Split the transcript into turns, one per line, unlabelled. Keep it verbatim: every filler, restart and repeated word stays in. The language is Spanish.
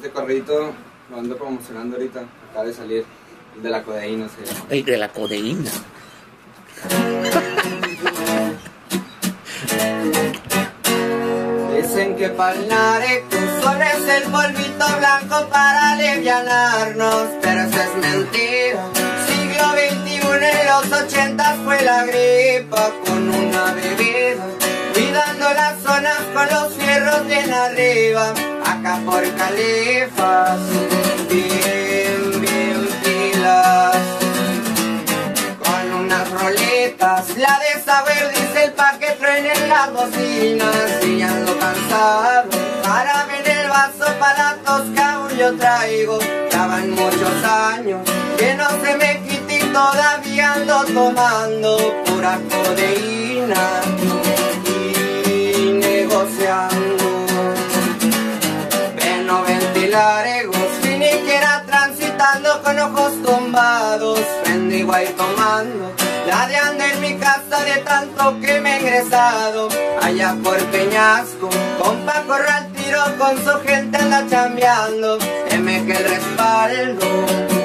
Este corridito lo ando promocionando ahorita. Acaba de salir el de la codeína, sí.
El de la codeína.
Dicen que pa'l nareco solo es el polvito blanco para alivianarnos, pero eso es mentira. Siglo veintiuno en los ochentas fue la gripa con una bebida, cuidando las zonas con los fierros bien arriba. Acá por Califas, bien, bien pilas, con unas roletas. La de saber dice el pa' que truenen las bocinas. Y ando cansado, para ver el vaso para tosca aún yo traigo. Ya van muchos años que no se me quite y todavía ando tomando pura codeína y negociando. Ven ventilar egos, finiquera transitando con ojos tumbados. Bendigo ahí tomando, ladeando en mi casa de tanto que me he ingresado. Allá por Peñasco, con Paco al tiro con su gente anda chambeando. M que el respaldo.